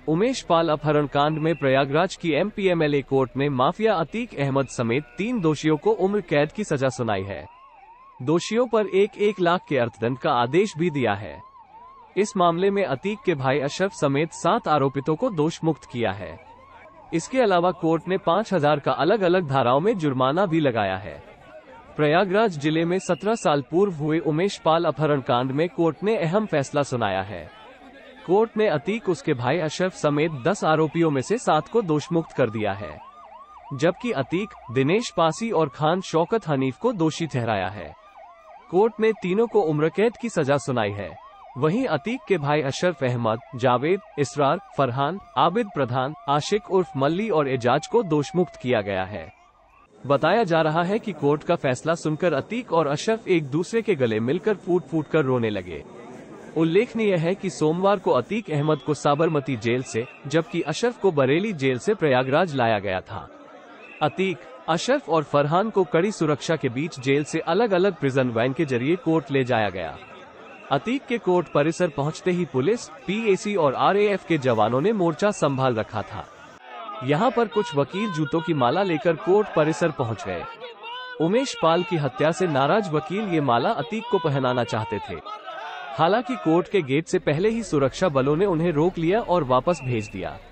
उमेश पाल अपहरण कांड में प्रयागराज की एमपीएमएलए कोर्ट में माफिया अतीक अहमद समेत 3 दोषियों को उम्र कैद की सजा सुनाई है। दोषियों पर 1-1 लाख के अर्थदंड का आदेश भी दिया है। इस मामले में अतीक के भाई अशरफ समेत 7 आरोपितों को दोष मुक्त किया है। इसके अलावा कोर्ट ने 5,000 का अलग अलग धाराओं में जुर्माना भी लगाया है। प्रयागराज जिले में 17 साल पूर्व हुए उमेश पाल अपहरण कांड में कोर्ट ने अहम फैसला सुनाया है। कोर्ट ने अतीक, उसके भाई अशरफ समेत 10 आरोपियों में से 7 को दोषमुक्त कर दिया है, जबकि अतीक, दिनेश पासी और खान शौकत हनीफ को दोषी ठहराया है। कोर्ट ने तीनों को उम्र कैद की सजा सुनाई है। वहीं अतीक के भाई अशरफ अहमद, जावेद, इसरार, फरहान, आबिद प्रधान, आशिक उर्फ मल्ली और एजाज को दोषमुक्त किया गया है। बताया जा रहा है कि कोर्ट का फैसला सुनकर अतीक और अशरफ एक दूसरे के गले मिलकर फूट फूट कर रोने लगे। उल्लेखनीय है कि सोमवार को अतीक अहमद को साबरमती जेल से, जबकि अशरफ को बरेली जेल से प्रयागराज लाया गया था। अतीक, अशरफ और फरहान को कड़ी सुरक्षा के बीच जेल से अलग अलग प्रिजन वैन के जरिए कोर्ट ले जाया गया। अतीक के कोर्ट परिसर पहुंचते ही पुलिस, पीएसी और आरएएफ के जवानों ने मोर्चा संभाल रखा था। यहां पर कुछ वकील जूतों की माला लेकर कोर्ट परिसर पहुंच गए। उमेश पाल की हत्या से नाराज वकील ये माला अतीक को पहनाना चाहते थे। हालांकि कोर्ट के गेट से पहले ही सुरक्षा बलों ने उन्हें रोक लिया और वापस भेज दिया।